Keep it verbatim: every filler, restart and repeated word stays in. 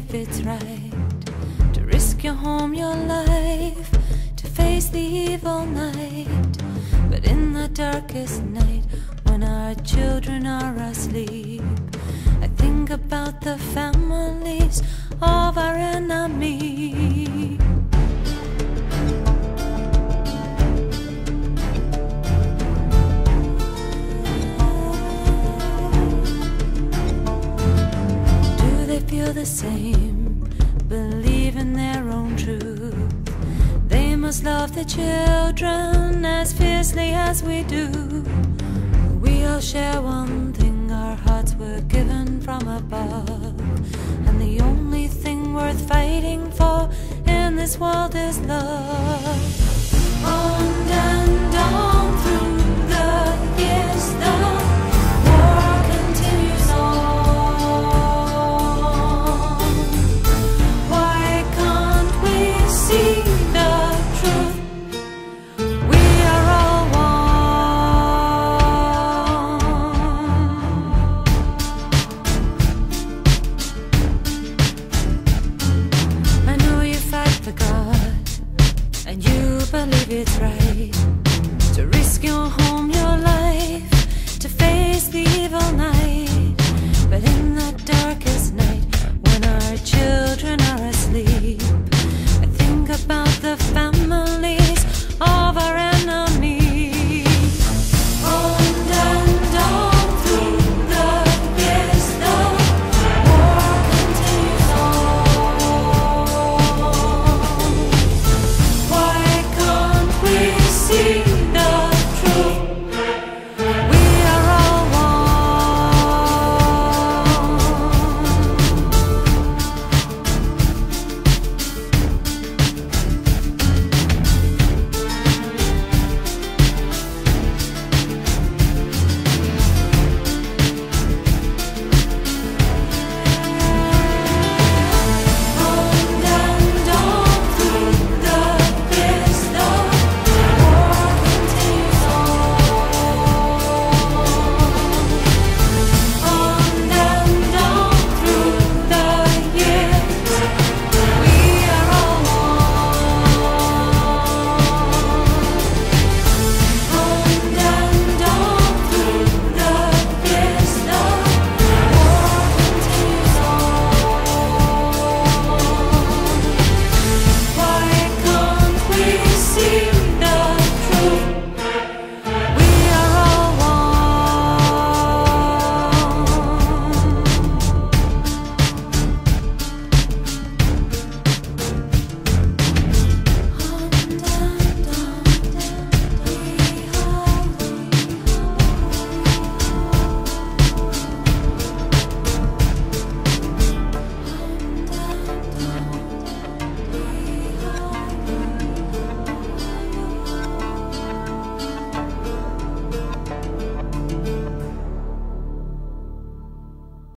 believe it's right to risk your home, your life, to face the evil night. But in the darkest night, when our children are asleep, I think about the families of our enemies. Feel the same, believe in their own truth. They must love the children as fiercely as we do. We all share one thing, our hearts were given from above, and the only thing worth fighting for in this world is love. On and on.